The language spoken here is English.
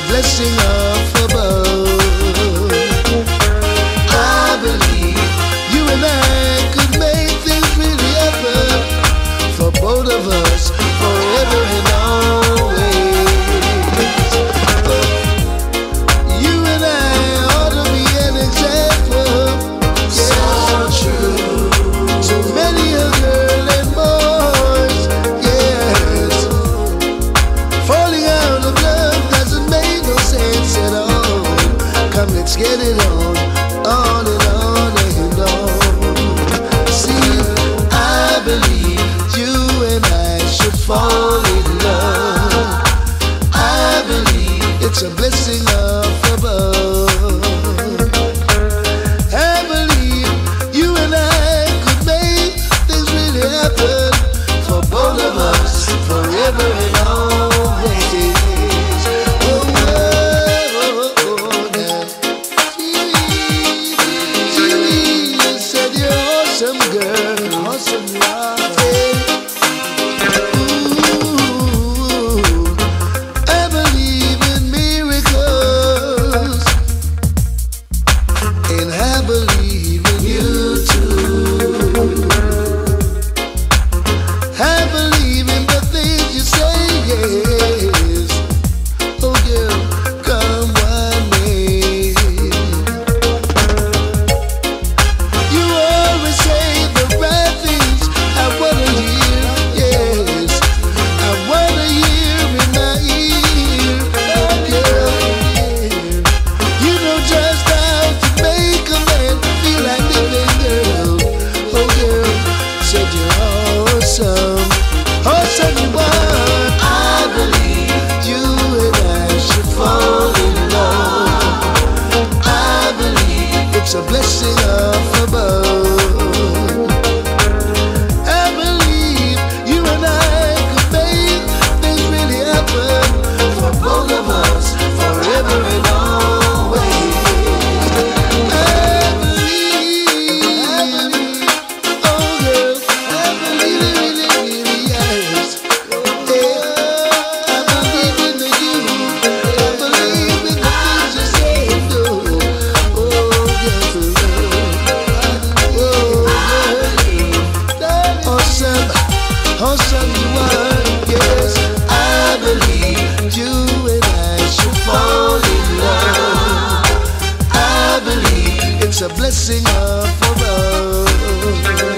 blessing up above. I believe you and I could make things really happen for both of us forever and always. You and I ought to be an example. So true. So many a girl and boys, yes, falling out of love doesn't make no sense at all. Come, let's get it on and on and on. See, I believe you and I should fall in love. I believe it's a blessing up above. I believe you and I could make things really happen for both of us forever and always. Said you're awesome, girl, awesome, Ooh, I believe in miracles, and I believe in you too. I believe in the things you say, yes. Oh girl, come one day. You always say the right things I wanna hear, yes. I wanna hear in my ear, oh girl. You know just how to make a man feel like living, girl. Oh girl, said you're awesome, awesome you are. I believe you and I should fall in love. I believe it's a blessing up above. I believe you and I could make things really happen for both of us forever and always. I believe, oh girl, I believe it really, really, yes. Yeah, I believe in you. I believe in the things you say and do. Oh yes, awesome, awesome you are, yes. I believe you and I should fall in love. I believe it's a blessing up above.